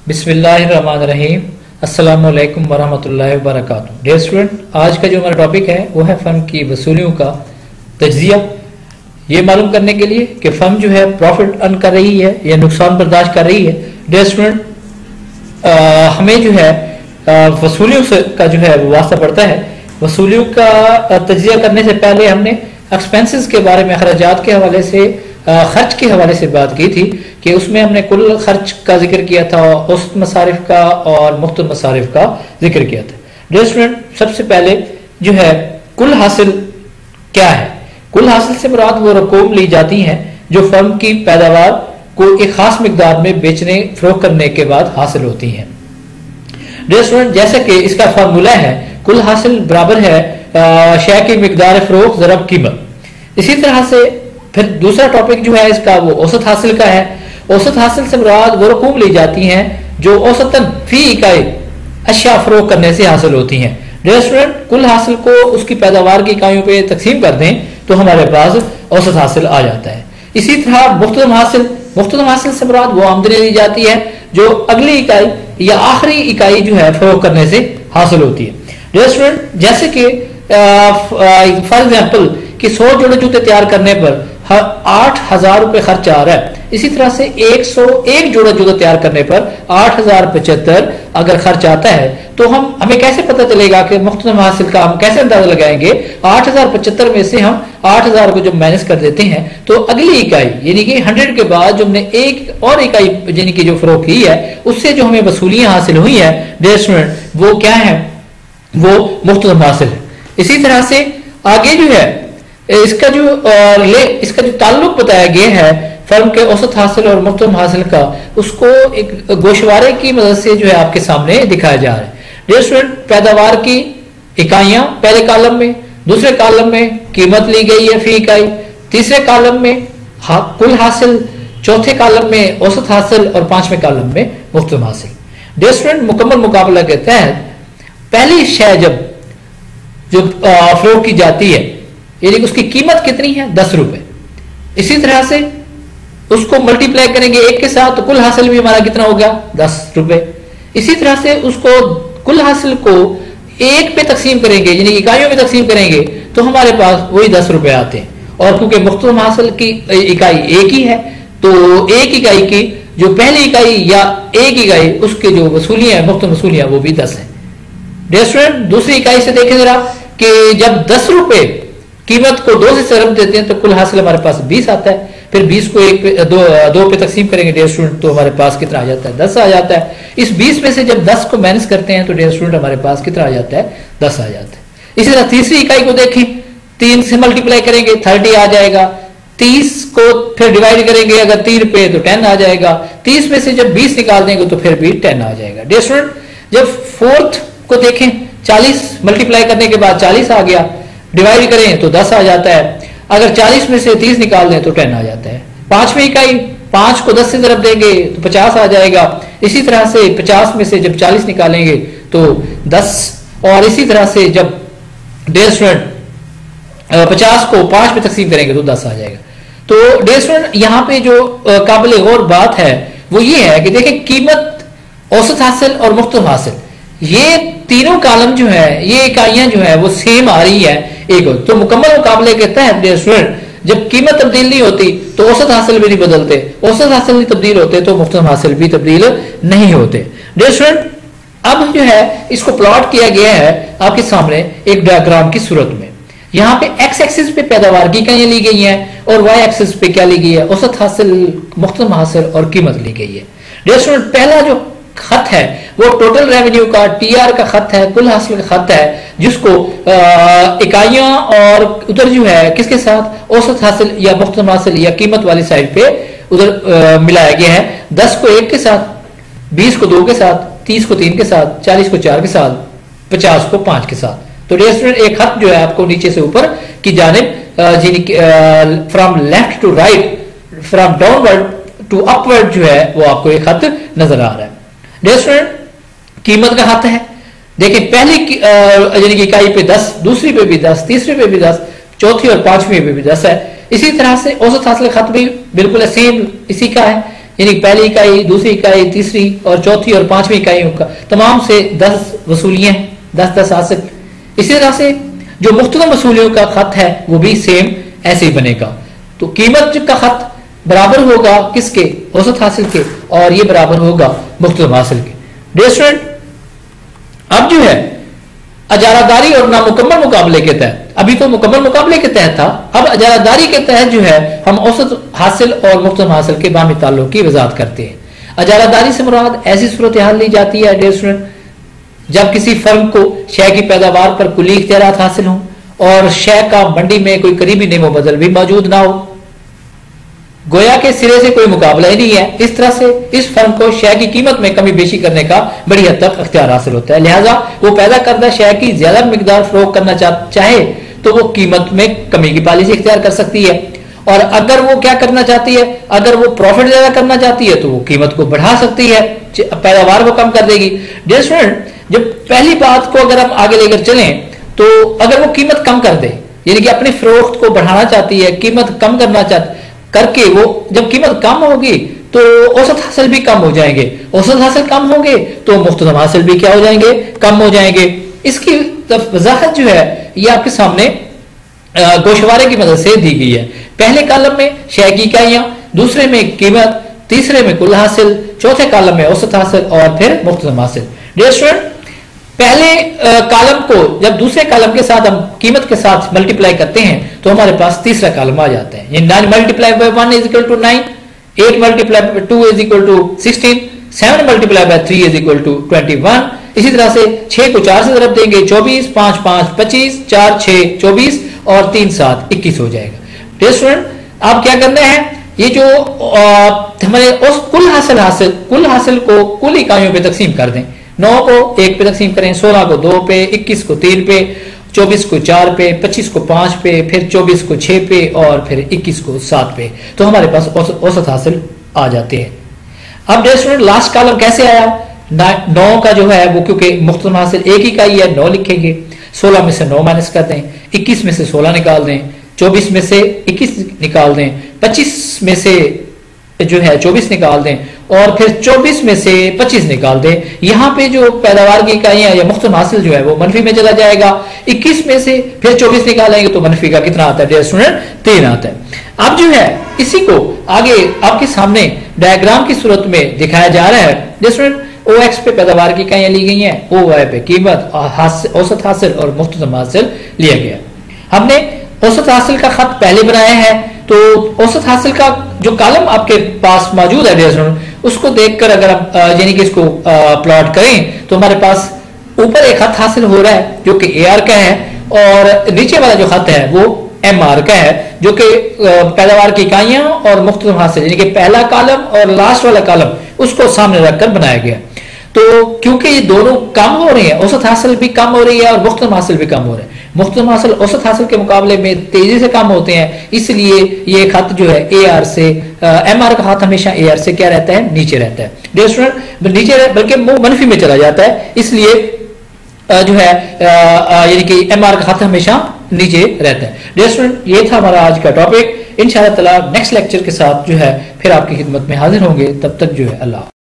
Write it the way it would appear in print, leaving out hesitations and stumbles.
बिस्मिल्लाहिर्रहमानिर्रहीम। अस्सलामु अलैकुम वरहमतुल्लाहि वबरकातुहू। डियर स्टूडेंट, आज का जो हमारा टॉपिक है वो है फर्म की वसूलियों का तज्जिया। ये मालूम करने के लिए कि फर्म जो है प्रॉफिट अर्न कर रही है या नुकसान बर्दाश्त कर रही है। डियर स्टूडेंट, हमें जो है वसूलियों से का जो है वो वास्ता पड़ता है। वसूलियों का तज्जिया करने से पहले हमने एक्सपेंसेस के बारे में, अखराजात के हवाले से, खर्च के हवाले से बात की थी कि उसमें हमने कुल खर्च का जिक्र किया था, औसत मसारिफ का और मुख्तलिफ मसारिफ का जिक्र किया था। डियर स्टूडेंट, सबसे पहले जो है कुल हासिल क्या है। कुल हासिल से मुराद वो रकूम ली जाती हैं जो फर्म की पैदावार को एक खास मिकदार में बेचने फरोख्त करने के बाद हासिल होती हैं। डियर स्टूडेंट, जैसे कि इसका फार्मूला है कुल हासिल बराबर है शय की मिकदार फरोख्त ज़रब कीमत। इसी तरह से फिर दूसरा टॉपिक जो है इसका वो औसत हासिल का है। औसत हासिल से मुराद वो रकूम ली जाती हैं जो औसतन फी इकाई अशिया फरोख्त करने से हासिल होती हैं। डियर स्टूडेंट, कुल हासिल को उसकी पैदावार की इकाइयों पे तकसीम कर दें तो हमारे पास औसत हासिल आ जाता है। इसी तरह मुख्तलिफ हासिल से मुराद वो आमदनी ली जाती है जो अगली इकाई या आखिरी इकाई जो है फरोख्त करने से हासिल होती है। डियर स्टूडेंट, जैसे कि फॉर एग्जाम्पल कि 100 जोड़े जूते तैयार करने पर 8,000 रुपए खर्च आ रहा है, इसी तरह से 101 जोड़ा जूता तैयार करने पर 8,075 अगर खर्च आता है तो हमें कैसे पता चलेगा कि मुख्तलिफ हासिल का हम कैसे अंदाजा लगाएंगे। 8,075 में से हम 8,000 को जब माइनस कर देते हैं तो अगली इकाई यानी कि 100 के बाद जो हमने एक और इकाई यानी कि जो फरोख्त की है उससे जो हमें वसूलियां हासिल हुई है, डियर स्टूडेंट, वो क्या है, वो मुख्तलिफ हासिल है। इसी तरह से आगे जो है इसका जो ताल्लुक बताया गया है फर्म के औसत हासिल और मुख्तलिफ हासिल का, उसको एक गोशवारे की मदद से जो है आपके सामने दिखाया जा रहा है। डियर स्टूडेंट, पैदावार की इकाइयां पहले कॉलम में, दूसरे कॉलम में कीमत ली गई है फी इकाई, तीसरे कॉलम में कुल हासिल, चौथे कॉलम में औसत हासिल और पांचवें कॉलम में मुख्तलिफ हासिल। डियर स्टूडेंट, मुकम्मल मुकाबला के तहत पहली शय जो फरोख्त की जाती है यानी उसकी कीमत कितनी है, 10 रुपए। इसी तरह से उसको मल्टीप्लाई करेंगे एक के साथ तो कुल हासिल भी हमारा कितना हो गया, 10 रुपए। इसी तरह से उसको कुल हासिल को एक पे तकसीम करेंगे यानी इकाइयों में तकसीम करेंगे तो हमारे पास वही 10 रुपए आते हैं। और क्योंकि मुख्तलिफ हासिल की इकाई एक ही है तो एक इकाई की जो पहली इकाई या एक इकाई उसके जो वसूलियां है, मुख्तलिफ वसूलियां, वो भी 10 है। डियर स्टूडेंट, दूसरी इकाई से देखें जरा कि जब 10 रुपए कीमत को 2 से सरफ देते हैं तो कुल हासिल हमारे पास 20 आता है। फिर 20 को दो पे तकसीम करेंगे डियर स्टूडेंट तो हमारे पास कितना आ जाता है, 10 आ जाता है। इस 20 में से जब 10 को माइनस करते हैं तो डियर स्टूडेंट हमारे पास कितना आ जाता है, 10 आ जाता है। इसी तरह तीसरी इकाई को देखें, 3 से मल्टीप्लाई करेंगे 30 आ जाएगा। 30 को फिर डिवाइड करेंगे अगर 3 पे तो 10 आ जाएगा। 30 में से जब 20 निकाल देंगे तो फिर भी 10 आ जाएगा। डियर स्टूडेंट, जब फोर्थ को देखें, 40 मल्टीप्लाई करने के बाद 40 आ गया, डिवाइड करें तो 10 आ जाता है। अगर 40 में से 30 निकाल दें तो 10 आ जाता है। पांचवी इकाई, 5 को 10 से ज़रब देंगे तो 50 आ जाएगा। इसी तरह से 50 में से जब 40 निकालेंगे तो 10, और इसी तरह से जब डियर स्टूडेंट 50 को 5 में तकसीम करेंगे तो 10 आ जाएगा। तो डियर स्टूडेंट, यहाँ पे जो काबिल गौर बात है वो ये है कि देखें कीमत, औसत हासिल और मुख्तलिफ हासिल, ये तीनों कॉलम जो है, ये इकाइयां जो है वो सेम आ रही है एक। तो मुकम्मल मुकाबले के तहत डियर स्टूडेंट जब कीमत तब्दील नहीं होती तो औसत हासिल भी नहीं बदलते, औसत हासिल नहीं तब्दील होते तो मुख्तलिफ हासिल भी तब्दील नहीं होते। डियर स्टूडेंट, अब जो है इसको प्लॉट किया गया है आपके सामने एक डायग्राम की सूरत में। यहाँ पे एक्स एक्सिस पे पैदावार की इकाइयां ली गई हैं और वाई एक्सिस पे क्या ली गई है, औसत हासिल, मुख्तलिफ हासिल और कीमत ली गई है। डियर स्टूडेंट, पहला जो खत है वो टोटल रेवेन्यू का टीआर का खत है, कुल हासिल का खत है, जिसको इकाइयां और उधर जो है किसके साथ, औसत हासिल या मुख्तलिफ हासिल या कीमत वाली साइड पे उधर मिलाया गया है। 10 को 1 के साथ, 20 को 2 के साथ, 30 को 3 के साथ, 40 को 4 के साथ, 50 को 5 के साथ। तो डियर स्टूडेंट, एक खत जो है आपको नीचे से ऊपर की जानिब from left to right, from downward to upward जो है वो आपको एक खत नजर आ रहा है। डियर स्टूडेंट, कीमत का खत है, देखिए पहली यानी कि इकाई पे 10, दूसरी पे भी 10, तीसरी पे भी 10, चौथी और पांचवी पे भी 10 है। इसी तरह से औसत हासिल खत भी बिल्कुल सेम इसी का है यानी पहली इकाई, दूसरी इकाई, तीसरी और चौथी और पांचवी इकाइयों का तमाम से 10 वसूलियां, 10-10 हासिल। इसी तरह से जो मुख्तलिफ वसूलियों का खत है वो भी सेम ऐसे ही बनेगा। तो कीमत का खत बराबर होगा किसके? औसत हासिल के, और ये बराबर होगा मुख्तलिफ हासिल के। डियर स्टूडेंट, अब जो है अजारादारी और नामुकम्मल मुकाबले के तहत, अभी तो मुकम्मल मुकाबले के तहत था, अब अजारादारी के तहत जो है हम औसत हासिल और मुख्तलिफ हासिल के बामी ताल्लुक की वजाहत करते हैं। अजारादारी से मुराद ऐसी सूरत हाल ली जाती है डियर स्टूडेंट जब किसी फर्म को शय की पैदावार पर कुली इख्तियारात हासिल हों और शय का मंडी में कोई करीबी नेमो बदल भी मौजूद ना हो, गोया के सिरे से कोई मुकाबला ही नहीं है। इस तरह से इस फर्म को शय की कीमत में कमी बेशी करने का बड़ी हद तक अख्तियार हासिल होता है। लिहाजा वो पैदा करदा शय की ज्यादा मिकदार फरोख्त करना चाहे तो वो कीमत में कमी की पॉलिसी इख्तियार कर सकती है, और अगर वो क्या करना चाहती है, अगर वो प्रॉफिट ज्यादा करना चाहती है तो वो कीमत को बढ़ा सकती है, पैदावार को कम कर देगी। डियर स्टूडेंट, जब पहली बात को अगर हम आगे लेकर चलें तो अगर वो कीमत कम कर दे, यानी कि अपनी फरोख्त को बढ़ाना चाहती है, कीमत कम करके वो जब कीमत कम होगी तो औसत हासिल भी कम हो जाएंगे, औसत हासिल कम होंगे तो मुख्तलिफ हासिल भी क्या हो जाएंगे? कम हो जाएंगे। इसकी वजाहत जो है ये आपके सामने गोशवारे की मदद से दी गई है। पहले कॉलम में शय की इकाइयां, दूसरे में कीमत, तीसरे में कुल हासिल, चौथे कॉलम में औसत हासिल और फिर मुख्तलिफ हासिल। डियर स्टूडेंट, पहले कॉलम को जब दूसरे कॉलम के साथ हम कीमत के साथ मल्टीप्लाई करते हैं तो हमारे पास तीसरा कॉलम आ जाता है। 9 multiply by 1 is equal to 9, 8 multiply by 2 is equal to 16, 7 multiply by 3 is equal to 21। इसी तरह से 6 को 4 से ज़रब देंगे 24, 5 5 25, 4 6 24 और 3 7 21 हो जाएगा। डियर स्टूडेंट, आप क्या करना है, ये जो हमारे उस कुल हासिल को कुल इकाइयों पे तकसीम कर दें। 9 को 1 पे तकसीम करें, 16 को 2 पे, 21 को 3 पे, 24 को 4 पे, 25 को 5 पे, फिर 24 को 6 पे और फिर 21 को 7 पे, तो हमारे पास औसत हासिल आ जाते हैं। अब डियर स्टूडेंट, लास्ट कॉलम कैसे आया? 9 का जो है वो क्योंकि मुख्तलिफ हासिल एक इकाई है, 9 लिखेंगे, 16 में से 9 माइनस कर दें, 21 में से 16 निकाल दें, 24 में से 21 निकाल दें, 25 में से जो है 24 निकाल दें और फिर 24 में से 25 निकाल दें। यहां पे जो पैदावार की इकाइयां या मुख्तलिफ हासिल जो है वो मनफी में चला जाएगा। 21 में से फिर 24 निकालेंगे तो मनफी का कितना आता है डियर स्टूडेंट? 3 आता है। अब जो है इसी को आगे आपके सामने डायग्राम की सूरत में दिखाया जा रहा है। डियर स्टूडेंट, OX पे पैदावार की इकाइयां ली गई हैं, OY पे कीमत, औसत हासिल और मुख्तलिफ हासिल लिया गया। हमने औसत हासिल का खत पहले बनाया है, तो औसत हासिल का जो कॉलम आपके पास मौजूद है डियर स्टूडेंट, उसको देखकर अगर आप यानी कि इसको प्लॉट करें तो हमारे पास ऊपर एक खत हासिल हो रहा है जो कि AR का है, और नीचे वाला जो खत है वो MR का है जो कि पैदावार की इकाइयां और मुख्तलिफ हासिल, यानी कि पहला कॉलम और लास्ट वाला कॉलम उसको सामने रखकर बनाया गया। तो क्योंकि ये दोनों कम हो रहे हैं, औसत हासिल भी कम हो रही है और मुख्तलिफ हासिल भी कम हो रहे हैं, मुख्तलिफ हासिल औसत हासिल के मुकाबले में तेजी से कम होते हैं, इसलिए ये खत जो है AR से MR का खत हमेशा AR से क्या रहता है? नीचे रहता है डियर स्टूडेंट, नीचे बल्कि मनफी में चला जाता है, इसलिए जो है यानी कि MR का खत हमेशा नीचे रहता है। डियर स्टूडेंट, ये था हमारा आज का टॉपिक। इंशाअल्लाह ताला नेक्स्ट लेक्चर के साथ जो है फिर आपकी खिदमत में हाजिर होंगे। तब तक जो है अल्लाह।